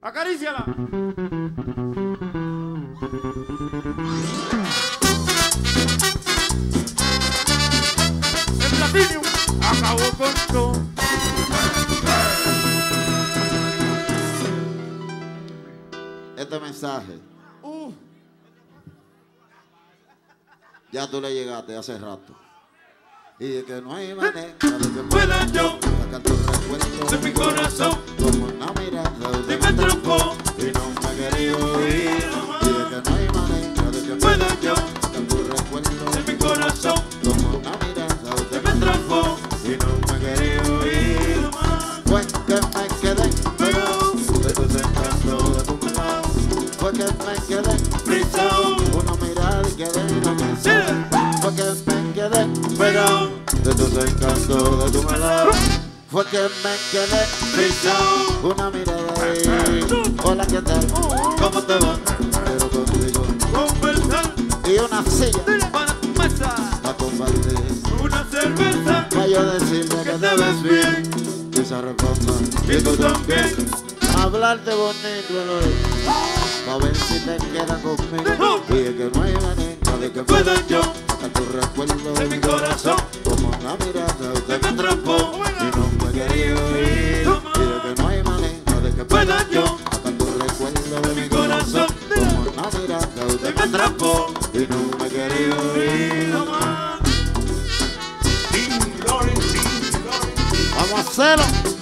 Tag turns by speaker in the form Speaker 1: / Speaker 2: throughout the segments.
Speaker 1: Acaríciala. El Platinum acabó con todo.
Speaker 2: Este mensaje. Ya tú le llegaste hace rato. Y de que no hay manera de que pueda yo sacar tu recuerdo
Speaker 1: De mi corazón,
Speaker 2: como una mirada
Speaker 1: de me atrapó.
Speaker 2: y no me ha querido ir. Y de que no hay manera de que
Speaker 1: Pueda yo
Speaker 2: sacar tu recuerdo
Speaker 1: de mi corazón,
Speaker 2: como una mirada
Speaker 1: de
Speaker 2: de
Speaker 1: me atrapó.
Speaker 2: y no me ha querido ir. Fue que me quedé pero de tus encantos de tu lado. Fue que me quedé
Speaker 1: Frisón,
Speaker 2: una mirada y quedé y no me sé. Fue que me quedé
Speaker 1: pero
Speaker 2: de tus encantos de tu lado. Fue que me quedé
Speaker 1: frisón.
Speaker 2: una mirada y hola, ¿qué tal?
Speaker 1: ¿Cómo te va?
Speaker 2: Pero contigo
Speaker 1: Conversar
Speaker 2: y una silla
Speaker 1: para tu mesa.
Speaker 2: a compartir
Speaker 1: Una cerveza
Speaker 2: para yo decirle que te ves bien y se responda
Speaker 1: y tú también.
Speaker 2: hablarte bonito el oído pa' ver si te queda conmigo y es que no hay manera de que pueda yo a tu recuerdo
Speaker 1: De mi corazón,
Speaker 2: como una mirada
Speaker 1: de
Speaker 2: usted
Speaker 1: me atrapó.
Speaker 2: y no me he querido ir y es que no hay manera de que pueda yo a tu recuerdo
Speaker 1: De mi corazón,
Speaker 2: como una mirada
Speaker 1: de
Speaker 2: usted
Speaker 1: me atrapó.
Speaker 2: y no me he querido ir. Vamos a hacerlo.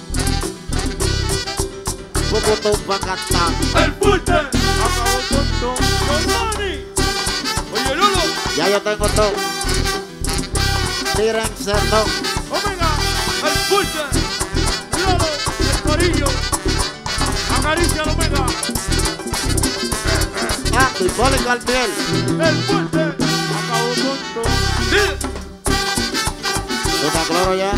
Speaker 2: Poco pa' cantar.
Speaker 1: El fuerte acabó con todo. Giovanni. Oye, Lolo.
Speaker 2: Ya yo tengo todo. Tírense todo.
Speaker 1: Omega. El fuerte. Lolo. El corillo. Acaricia al Omega.
Speaker 2: Ah, y ponle Cartier.
Speaker 1: El fuerte acabó con todo. Sí.
Speaker 2: ¿Tú estás claro ya?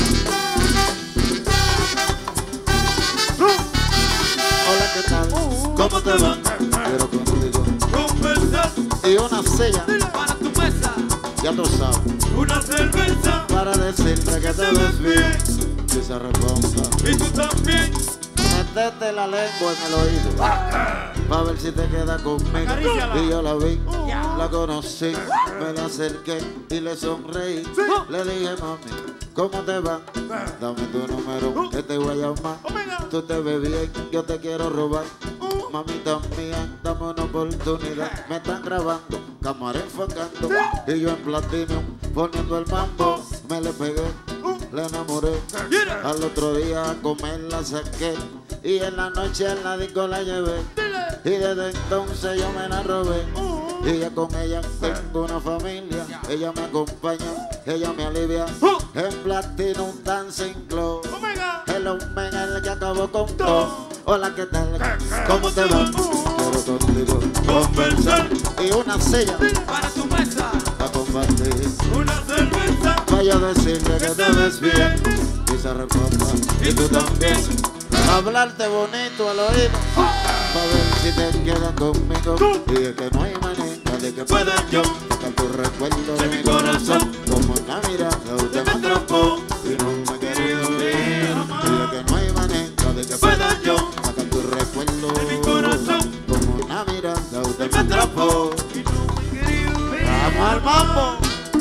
Speaker 2: Hola, ¿qué tal?
Speaker 1: ¿Cómo te va?
Speaker 2: Quiero contigo.
Speaker 1: Conversar
Speaker 2: Y una silla,
Speaker 1: para tu mesa.
Speaker 2: ya tú sabes,
Speaker 1: Una cerveza
Speaker 2: para decirte que te ves bien. Si se responda,
Speaker 1: y tú también.
Speaker 2: metete la lengua en el oído. Pa' ver si te queda conmigo.
Speaker 1: Acaríciala.
Speaker 2: Y yo la vi, la conocí, me la acerqué y le sonreí. Le dije, mami, ¿cómo te va? Dame tu número, que te voy a llamar.
Speaker 1: Omega.
Speaker 2: Tú te ves bien, yo te quiero robar. Mamita mía, dame una oportunidad. Me están grabando, cámara enfocando. Y yo en platino, poniendo el mambo. Me le pegué, le enamoré. Al otro día a comer la saqué. Y en la noche en la disco la llevé. Y desde entonces yo me la robé. Y ya con ella tengo una familia. Ella me acompaña, ella me alivia. En Platinum Dancing Club.
Speaker 1: Omega.
Speaker 2: El Omega el que acabó con todo. Hola, ¿qué tal? ¿Cómo te va? Quiero contigo
Speaker 1: Conversar
Speaker 2: y una silla
Speaker 1: para tu mesa.
Speaker 2: a compartir.
Speaker 1: Una cerveza
Speaker 2: Vaya a decirle que te ves bien y se responda.
Speaker 1: y tú también.
Speaker 2: Hablarte bonito al oído para ver si te quedas conmigo. Y es que no hay manera de que pueda yo sacar tu recuerdo
Speaker 1: De mi corazón,
Speaker 2: como una mirada usted me atrapó y no me he querido ir. Y es que no hay manera de que pueda yo sacar tu recuerdo
Speaker 1: De mi corazón,
Speaker 2: como una mirada usted me
Speaker 1: me
Speaker 2: atrapó.
Speaker 1: atrapó y no me he querido ir.
Speaker 2: Vamos al mambo.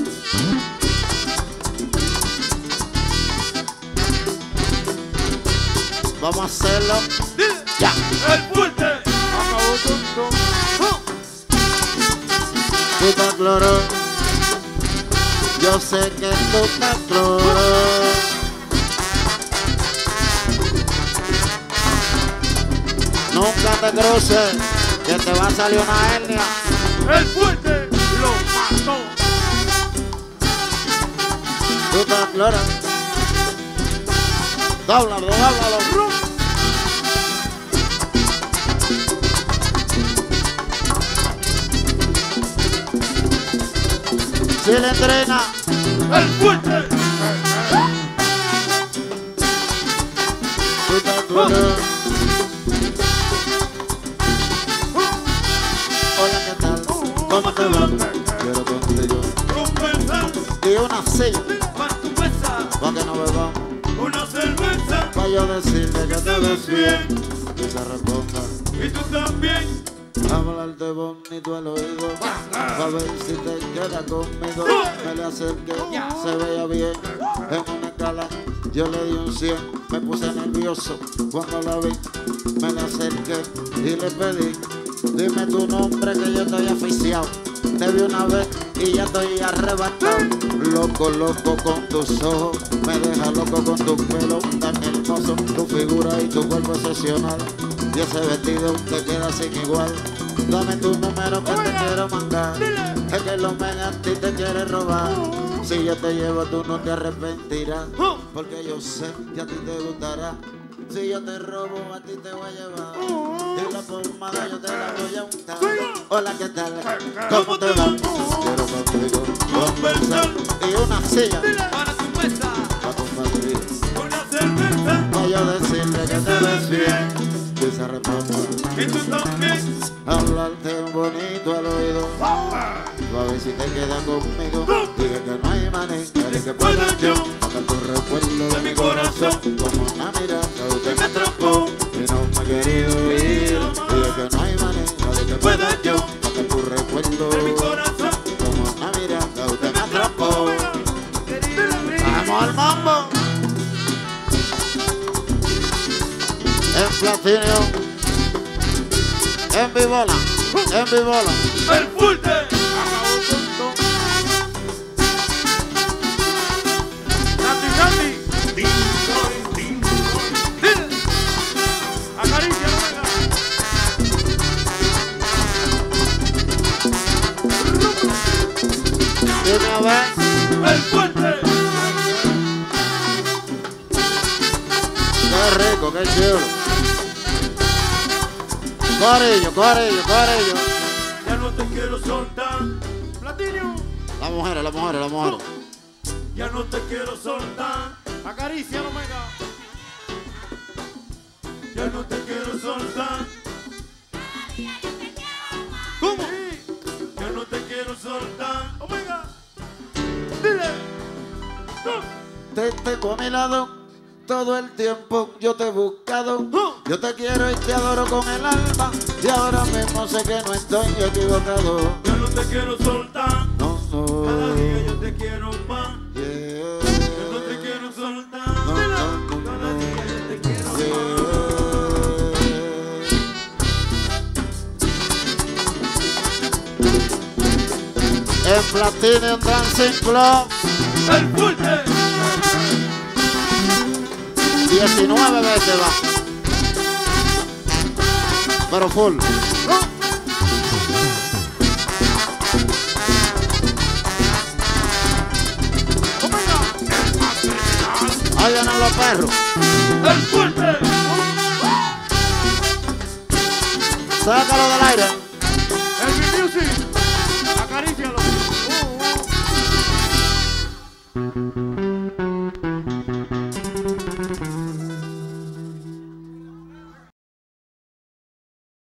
Speaker 2: Vamos a hacerlo. Ya.
Speaker 1: El fuerte acabó con todo.
Speaker 2: Tú estás cloro. Yo sé que tú estás cloro. Nunca te cruces, que te va a salir una hernia.
Speaker 1: El fuerte lo mató.
Speaker 2: Tú estás cloro. Dóblalo, dóblalo. Si le entrena,
Speaker 1: El fuerte.
Speaker 2: tú estás cloro. Hola, ¿qué tal? ¿Cómo te va? Quiero contigo.
Speaker 1: Conversar
Speaker 2: Y una silla,
Speaker 1: para tu mesa.
Speaker 2: para que no bebamos.
Speaker 1: Una cerveza
Speaker 2: Pa' yo decirle que te ves bien y se responda.
Speaker 1: y Y tú también.
Speaker 2: Hablarte bonito al oído, a ver si te queda conmigo. Me le acerqué, se veía bien, en una escala yo le di un 100. Me puse nervioso cuando la vi, me le acerqué y le pedí: dime tu nombre que yo estoy aficiado. Te vi una vez y ya estoy arrebatado. Loco, loco con tus ojos, me deja loco con tus pelos tan hermosos. Tu figura y tu cuerpo excepcional, y ese vestido te queda sin igual. Dame tu número que te quiero mandar. Es que los men a ti te quiere robar. Si yo te llevo tú no te arrepentirás, porque yo sé que a ti te gustará. Si yo te robo a ti te voy a llevar, y la pomada yo te la voy a untar. Hola, ¿qué tal? ¿Cómo te va? Quiero contigo conversar. Y una silla
Speaker 1: Para tu mesa.
Speaker 2: para compartir.
Speaker 1: Una cerveza.
Speaker 2: Para yo decirle que te ves bien. Dice responda.
Speaker 1: Y tú también.
Speaker 2: Hablarte bonito al oído, a ver si te quedas conmigo. Dije que no hay manera de que pueda yo sacar tu recuerdo de mi corazón. Como una mirada usted me atrapó y no me he querido ir. Dije que no hay manera de que pueda yo sacar tu recuerdo
Speaker 1: De mi corazón.
Speaker 2: como una mirada usted me atrapó. Vamos al mambo. En Platinum, en Vivola, en Vivola.
Speaker 1: El fulte. Nati, Nati. Dile. Acaricia, no venga.
Speaker 2: Dime a ver,
Speaker 1: El fuerte.
Speaker 2: qué rico, qué chévere. Corillo, corillo, corillo.
Speaker 1: Ya no te quiero soltar. Platinum.
Speaker 2: Las mujeres, las mujeres, las mujeres.
Speaker 1: Ya no te quiero soltar. Acaricia, no venga. Ya no te quiero soltar. ¿Cómo? Ya no te quiero soltar. Omega. Dile.
Speaker 2: Te tengo a mi lado todo el tiempo, yo te he buscado. Yo te quiero y te adoro con el alma, y ahora mismo sé que no estoy equivocado.
Speaker 1: Ya no te quiero soltar.
Speaker 2: No,
Speaker 1: Cada
Speaker 2: no,
Speaker 1: día yo te quiero más.
Speaker 2: yeah,
Speaker 1: Ya no te quiero soltar.
Speaker 2: no, no,
Speaker 1: Cada día yo te quiero
Speaker 2: yeah.
Speaker 1: más.
Speaker 2: En Platinum Dancing Club,
Speaker 1: El fuerte.
Speaker 2: 19 veces va, pero full. Ahí vienen los perros.
Speaker 1: El fuerte.
Speaker 2: Sácalo del aire.
Speaker 1: El music. Acarícialo.